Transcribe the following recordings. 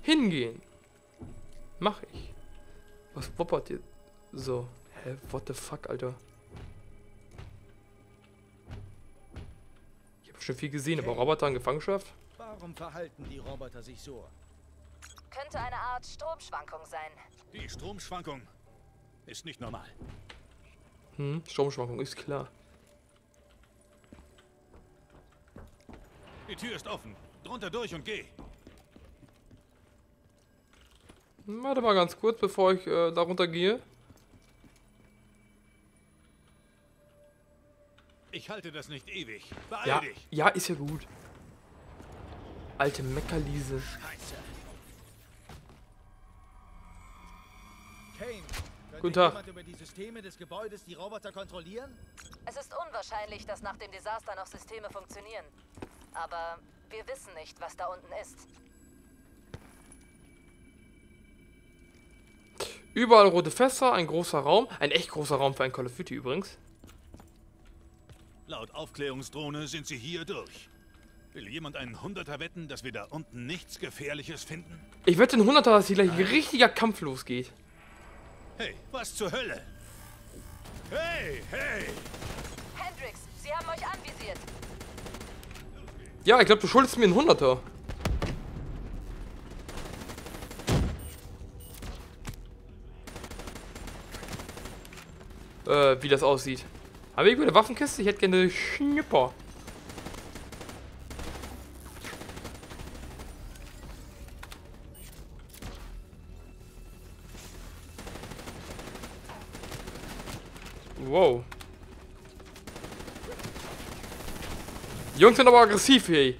hingehen. Mach ich. Was poppert hier so? Hä, what the fuck, Alter? Ich habe schon viel gesehen, aber Roboter in Gefangenschaft? Warum verhalten die Roboter sich so? Könnte eine Art Stromschwankung sein. Die Stromschwankung ist nicht normal. Stromschwankung ist klar. Die Tür ist offen. Drunter durch und geh. Warte mal ganz kurz, bevor ich darunter gehe. Ich halte das nicht ewig. Beeil Ja, dich. ja, ist ja gut. Alte Meckerliese. Scheiße. Kane, könnte Guten Tag. jemand über die Systeme des Gebäudes die Roboter kontrollieren? Es ist unwahrscheinlich, dass nach dem Desaster noch Systeme funktionieren. Aber wir wissen nicht, was da unten ist. Überall rote Fässer, ein großer Raum. Ein echt großer Raum für ein Call of Duty übrigens. Laut Aufklärungsdrohne sind sie hier durch. Will jemand einen Hunderter wetten, dass wir da unten nichts Gefährliches finden? Ich wette den 100er, dass hier gleich ein richtiger Kampf losgeht. Hey, was zur Hölle? Hey, hey! Hendrix, sie haben euch anvisiert. Ja, ich glaube, du schuldest mir einen 100er. Wie das aussieht. Haben wir irgendwo eine Waffenkiste? Ich hätte gerne eine Schnipper. Wow. Die Jungs sind aber aggressiv, hey.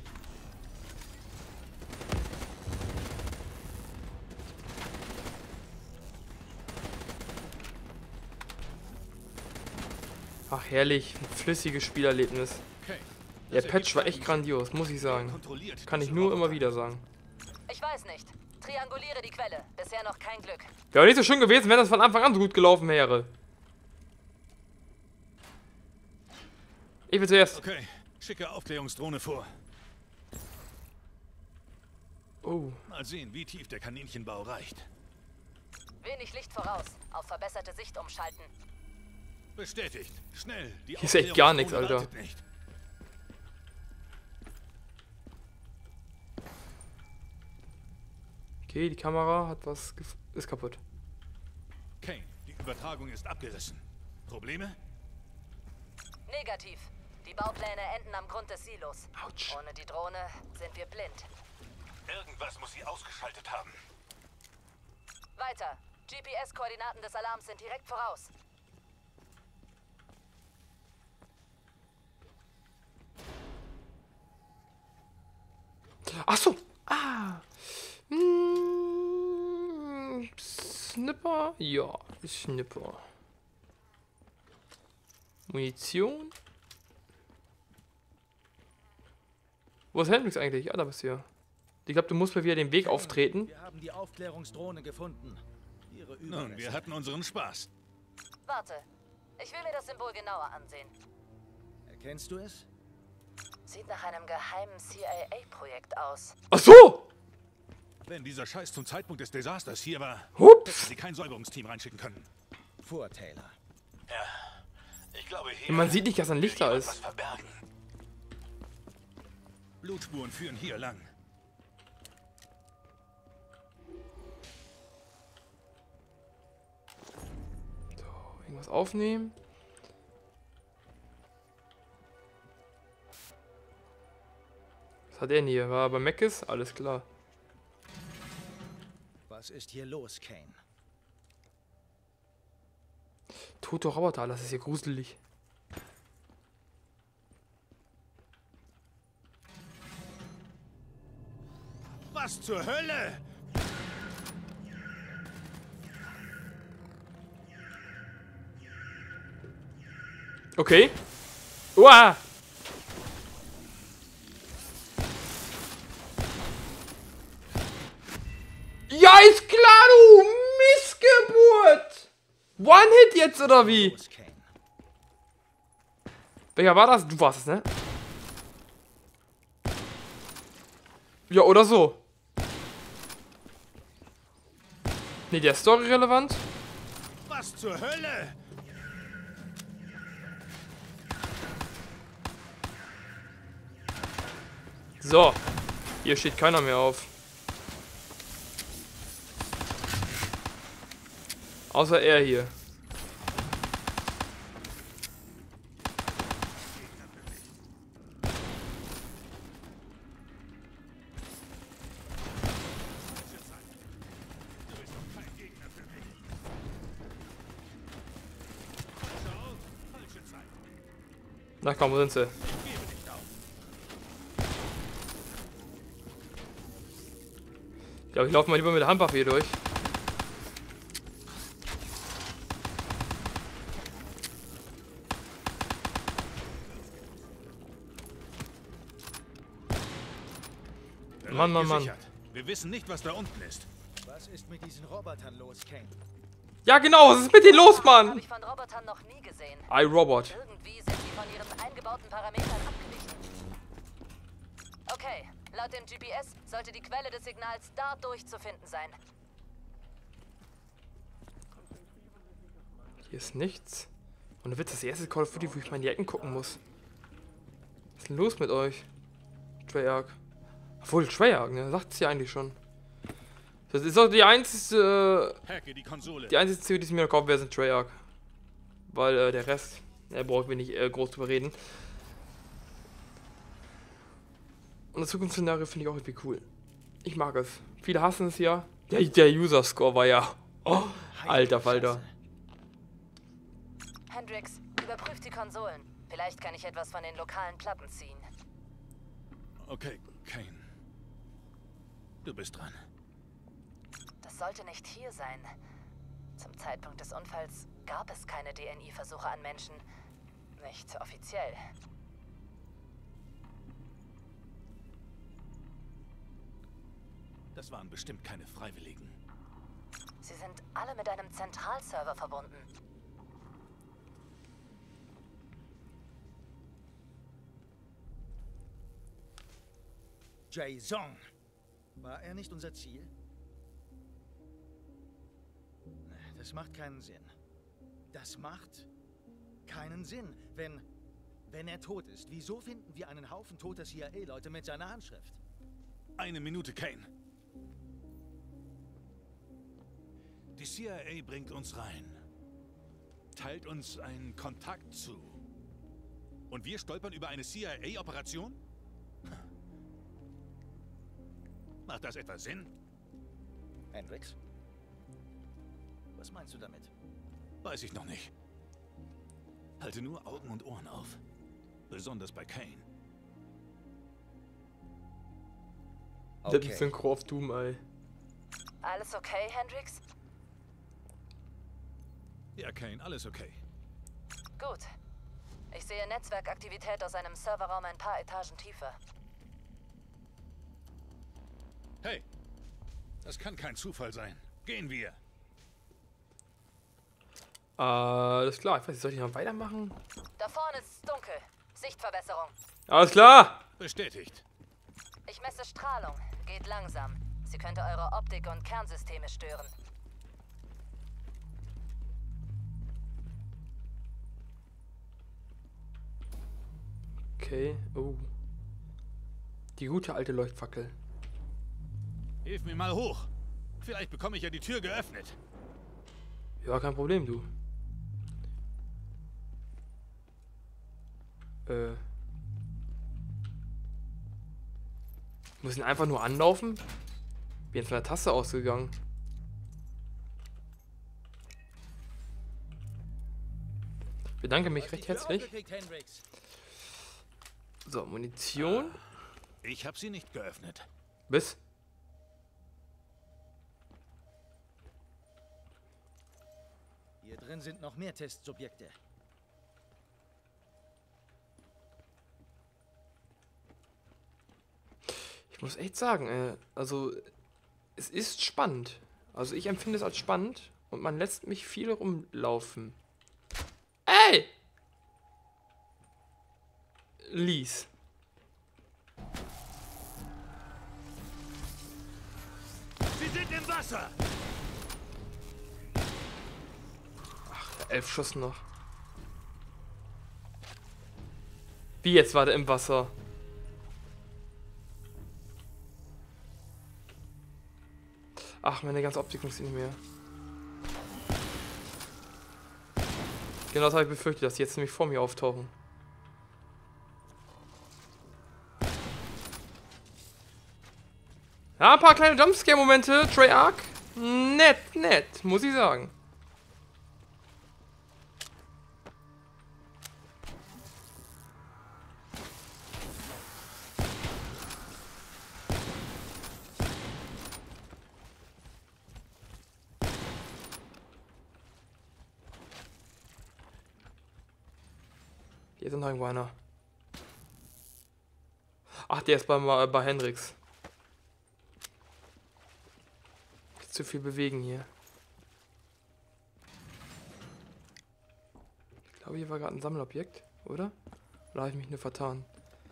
Ach herrlich, ein flüssiges Spielerlebnis. Okay. Der Patch war echt grandios, muss ich sagen. Kann ich nur immer wieder sagen. Ich weiß nicht. Trianguliere die Quelle. Bisher noch kein Glück. Wäre nicht so schön gewesen, wenn das von Anfang an so gut gelaufen wäre. Ich will zuerst. Okay, schicke Aufklärungsdrohne vor. Oh. Mal sehen, wie tief der Kaninchenbau reicht. Wenig Licht voraus. Auf verbesserte Sicht umschalten. Bestätigt. Schnell. Die Hier ist echt gar nichts, Aufklärungsdrohne Alter. wartet nicht. Okay, die Kamera hat was ist kaputt. Kane, die Übertragung ist abgerissen. Probleme? Negativ. Die Baupläne enden am Grund des Silos. Autsch. Ohne die Drohne sind wir blind. Irgendwas muss sie ausgeschaltet haben. Weiter. GPS-Koordinaten des Alarms sind direkt voraus. Ach so. Ah. Snipper? Ja, Snipper. Munition? Wo ist Hendrix eigentlich? Ah, da bist du ja. Ich glaube, du musst mir wieder den Weg auftreten. Wir haben die Aufklärungsdrohne gefunden. Ihre Nun, Überreste. wir hatten unseren Spaß. Warte. Ich will mir das Symbol genauer ansehen. Erkennst du es? Sieht nach einem geheimen CIA-Projekt aus. Ach so! Wenn dieser Scheiß zum Zeitpunkt des Desasters hier war, hätten Hups! sie kein Säuberungsteam reinschicken können. Vor Taylor. Ja, ich glaube hier... Ja, man sieht nicht, dass ein Licht da will jemand was ist. verbergen. Blutspuren führen hier lang. Irgendwas aufnehmen. Was hat er denn hier? War er bei Meckes? Alles klar. Was ist hier los, Kane? Tote Roboter, das ist hier gruselig. Was zur Hölle? Okay. Uah! Ja, ist klar, du Missgeburt! One-Hit jetzt, oder wie? Los, Kane. Welcher war das? Du warst es, ne? Ja, oder so. Ne, der ist Story relevant. Was zur Hölle? So. Hier steht keiner mehr auf. Außer er hier. Na komm, wo sind sie? Ich glaube, ich laufe mal lieber mit der Handwaffe hier durch. Mann, Mann, Mann. Wir wissen nicht, was da unten ist. Was ist mit diesen Robotern los, Kane? Ja genau, was ist mit denen los, Habe Mann? ich von Robotern noch nie gesehen. iRobot. Irgendwie sind sie von ihren eingebauten Parametern abgewichen. Okay, laut dem GPS sollte die Quelle des Signals dadurch zu finden sein. Hier ist nichts. Und dann wird das erste Call of Duty, wo ich mal in die Ecken gucken muss. Was ist denn los mit euch? Treyarch. Obwohl, Treyarch, ne? Sagt's ja eigentlich schon. Das ist auch die einzige, Hacke die Konsole. die einzige Ziel, die sie mir noch kaufen, wäre, sind Treyarch. Weil der Rest, braucht wir nicht groß drüber reden. Und das Zukunftsszenario finde ich auch irgendwie cool. Ich mag es. Viele hassen es ja. Der User-Score war ja... Oh, alter Falter. Hendrix, überprüft die Konsolen. Vielleicht kann ich etwas von den lokalen Platten ziehen. Okay, Kane. Du bist dran. Das sollte nicht hier sein. Zum Zeitpunkt des Unfalls gab es keine DNI-Versuche an Menschen. Nicht offiziell. Das waren bestimmt keine Freiwilligen. Sie sind alle mit einem Zentralserver verbunden. Jason. War er nicht unser Ziel? Das macht keinen Sinn. Das macht keinen Sinn. Wenn er tot ist, wieso finden wir einen Haufen toter CIA-Leute mit seiner Handschrift? Eine Minute, Kane. Die CIA bringt uns rein. Teilt uns einen Kontakt zu. Und wir stolpern über eine CIA-Operation? Macht das etwa Sinn? Hendrix? Was meinst du damit? Weiß ich noch nicht. Halte nur Augen und Ohren auf. Besonders bei Kane. Der ist Synchro auf Doom, ey. Alles okay, Hendrix? Ja, Kane, alles okay. Gut. Ich sehe Netzwerkaktivität aus einem Serverraum ein paar Etagen tiefer. Hey, das kann kein Zufall sein. Gehen wir. Alles klar. Ich weiß nicht, soll ich noch weitermachen? Da vorne ist es dunkel. Sichtverbesserung. Alles klar! Bestätigt. Ich messe Strahlung. Geht langsam. Sie könnte eure Optik und Kernsysteme stören. Okay. Oh. Die gute alte Leuchtfackel. Hilf mir mal hoch. Vielleicht bekomme ich ja die Tür geöffnet. Ja, kein Problem, du. Muss ihn einfach nur anlaufen? Bin von der Taste ausgegangen. Ich bedanke mich recht herzlich. So, Munition. Ich habe sie nicht geöffnet. Bis. Hier drin sind noch mehr Testsubjekte. Ich muss echt sagen, also es ist spannend. Also ich empfinde es als spannend und man lässt mich viel rumlaufen. Ey! Lies. Sie sind im Wasser! 11 Schuss noch. Wie jetzt war der im Wasser? Ach, meine ganze Optik funktioniert nicht mehr. Genau das habe ich befürchtet, dass die jetzt nämlich vor mir auftauchen. Ja, ein paar kleine Jumpscare-Momente, Treyarch. Nett, muss ich sagen. Hier ist noch irgendwo einer. Ach, der ist bei Hendrix. Zu viel bewegen hier. Ich glaube, hier war gerade ein Sammelobjekt, oder? Oder habe ich mich nur vertan?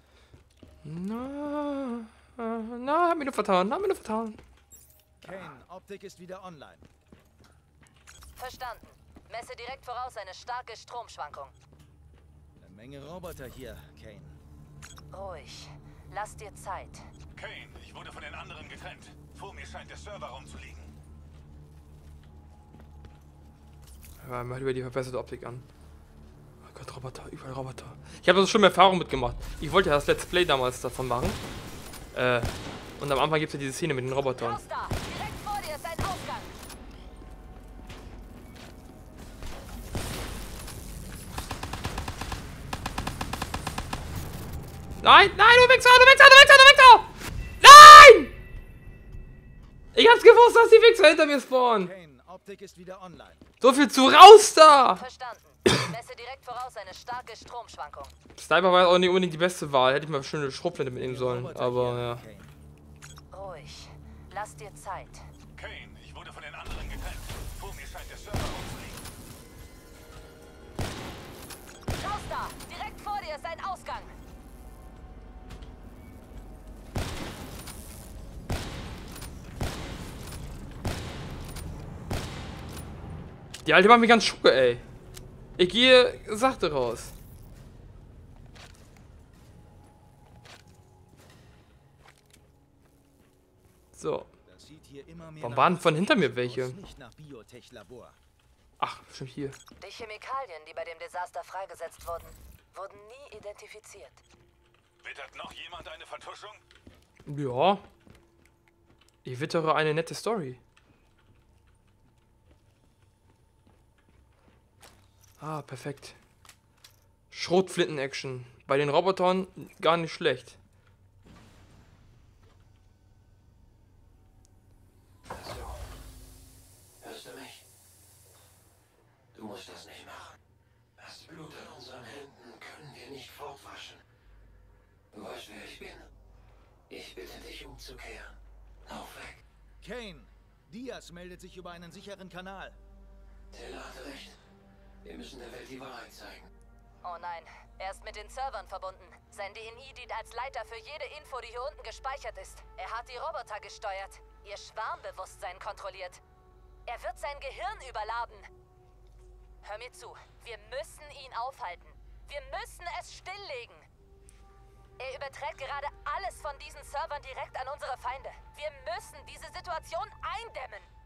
Hab mich nur vertan. Kane, Optik ist wieder online. Verstanden. Messe direkt voraus eine starke Stromschwankung. Eine Menge Roboter hier, Kane. Ruhig. Lass dir Zeit. Kane, ich wurde von den anderen getrennt. Vor mir scheint der Serverraum zu liegen. Ja, mach lieber die verbesserte Optik an. Oh Gott, Roboter, überall Roboter. Ich habe so schlimme Erfahrungen mitgemacht. Ich wollte ja das Let's Play damals davon machen. Und am Anfang gibt es ja diese Szene mit den Robotern. Raus da! Direkt vor dir ist ein Ausgang! Nein, du Wichser! Nein! Ich hab's gewusst, dass die Wichser hinter mir spawnen. Kane, Optik ist wieder online. So viel zu raus da! Verstanden. Messe direkt voraus eine starke Stromschwankung. Sniper war auch nicht unbedingt die beste Wahl. Hätte ich mal schöne Schrotflinte mitnehmen sollen. Roboter Aber hier, ja. Kane. Ruhig. Lass dir Zeit. Kane, ich wurde von den anderen getrennt. Vor mir scheint der Serverraum zu liegen. Raus da! Direkt vor dir ist ein Ausgang! Die Alte macht mich ganz schucke, ey. Ich gehe sachte raus. So. Das sieht hier immer mehr Warum nach waren von hinter mir aus, welche? Nicht nach Biotech-Labor. Ach, schon hier. Die Chemikalien, die bei dem Desaster freigesetzt wurden, wurden nie identifiziert. Wittert noch jemand eine Vertuschung? Ja. Ich wittere eine nette Story. Ah, perfekt. Schrotflinten-Action. Bei den Robotern gar nicht schlecht. Also, hörst du mich? Du musst das nicht machen. Das Blut an unseren Händen können wir nicht fortwaschen. Du weißt, wer ich bin. Ich bitte dich umzukehren. Lauf weg. Kane, Diaz meldet sich über einen sicheren Kanal. Taylor hatte recht. Wir müssen der Welt die Wahrheit zeigen. Oh nein, er ist mit den Servern verbunden. Sein DNI dient als Leiter für jede Info, die hier unten gespeichert ist. Er hat die Roboter gesteuert, ihr Schwarmbewusstsein kontrolliert. Er wird sein Gehirn überladen. Hör mir zu, wir müssen ihn aufhalten. Wir müssen es stilllegen. Er überträgt gerade alles von diesen Servern direkt an unsere Feinde. Wir müssen diese Situation eindämmen.